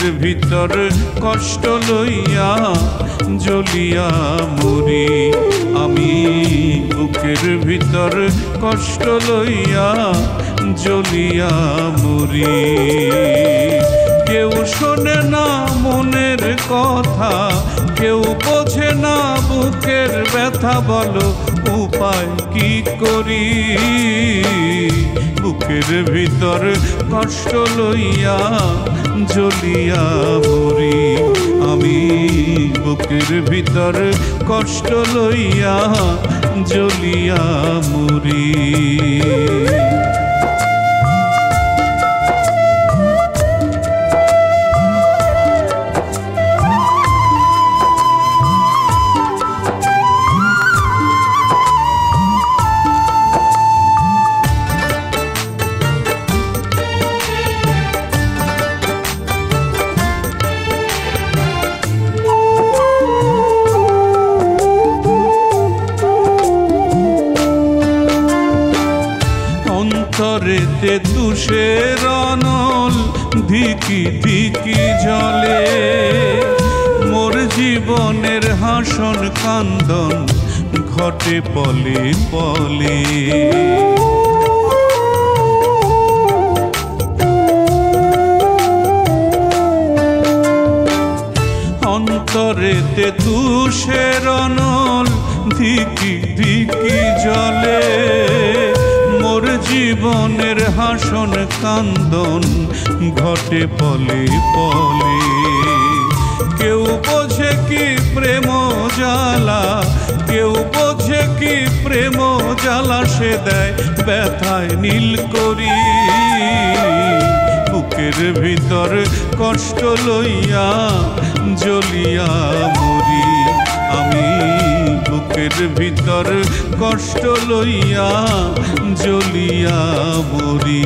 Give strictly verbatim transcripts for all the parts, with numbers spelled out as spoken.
ভিতর কষ্ট লইয়া জ্বলিয়া মরি আমি বুকের ভিতর কষ্ট লইয়া জ্বলিয়া মরি কেউ শোনে না মনের কথা কেউ বোঝে না বুকের ব্যথা বলো উপায় কি করি বুকের ভিতর কষ্ট লইয়া জ্বলিয়া মরি আমি বুকের ভিতর কষ্ট লইয়া জ্বলিয়া মরি অন্তরেতে তুষের অনল ধিকি ধিকি জলে মোর জীবনের হাসন কান্দন ঘটে পলে পলে অন্তরেতে তুষের অনল ধিকি ধিকি জলে মোর জীবনের হাসন কান্দন ঘটে পলে পলে কেউ বোঝে কি প্রেম জ্বালা কেউ বোঝে কি প্রেম জ্বালা সে দেয় ব্যথায় নীল করি বুকের ভিতর কষ্ট লইয়া জ্বলিয়া মরি আমি বুকের ভিতর কষ্ট লইয়া জ্বলিয়া মরি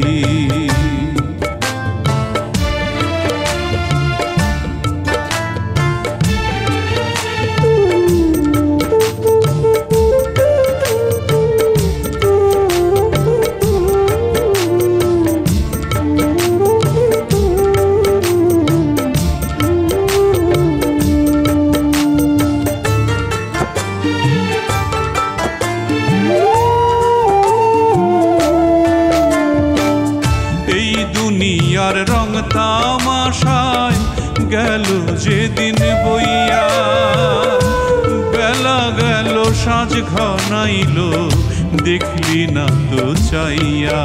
দুনিয়ার রং তামাশায় গেল যেদিন বইয়া বেলা গেল সাজ ঘনাইল দেখলি না তো চাইয়া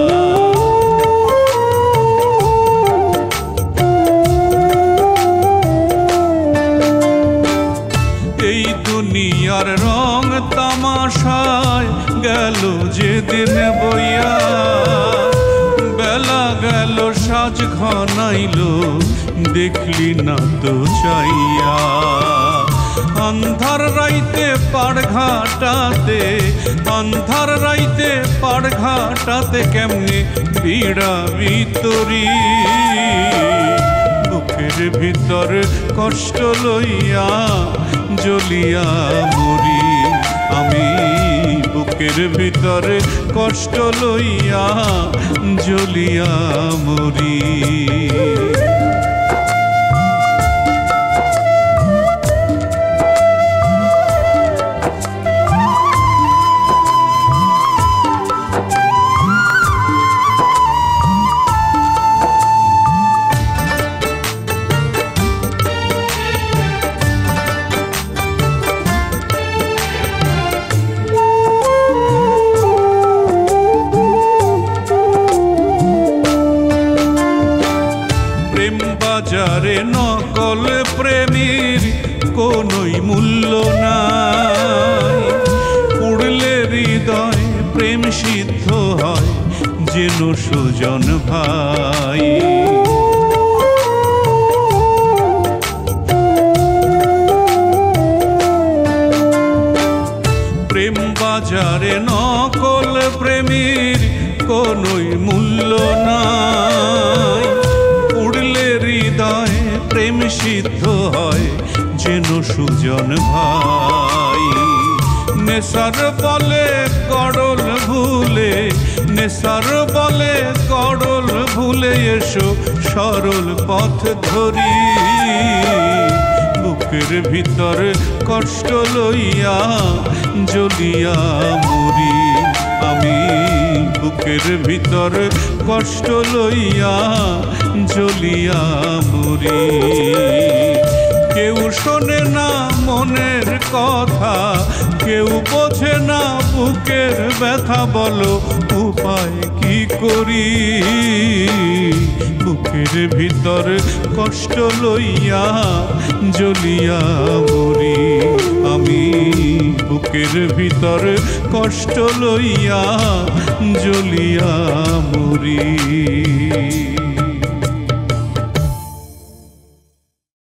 এই দুনিয়ার রং তামাশায় গেল যেদিন বইয়া বেলা গেল সাজ ঘনাইল দেখলি না তো চাইয়া अंधार राइते पाड़ घाटाते अंधार राइते पाड़ घाटाते केमने पीड़ा भितरी बुकेर भितर कष्ट लइया जलिया मरी आमी बुकेर भितर कष्ट लइया जलिया मरी बाजारे नकल प्रेमीर कोनोई मूल्य नाई पुड़ले हृदय प्रेम सिद्ध हय जेन सुजन भाई प्रेम बाजारे नकल प्रेमीर कोनोई मूल्य नाई हृदय प्रेम सिद्ध हय जेन सुजन भाई नेशार बले गड़ल भूले नेशार बले गड़ल भूले এসো সরল পথ ধরি। বুকের ভিতর কষ্ট লইয়া জ্বলিয়া মরি, আমি বুকের ভিতর কষ্ট লইয়া জ্বলিয়া মরি। কেউ শোনে না মনের কথা, কেউ বোঝে না বুকের ব্যথা, বলো উপায় কি করি। বুকের ভিতর কষ্ট লইয়া জ্বলিয়া মরি, আমি বুকের ভিতর কষ্ট লইয়া জ্বলিয়া মরি।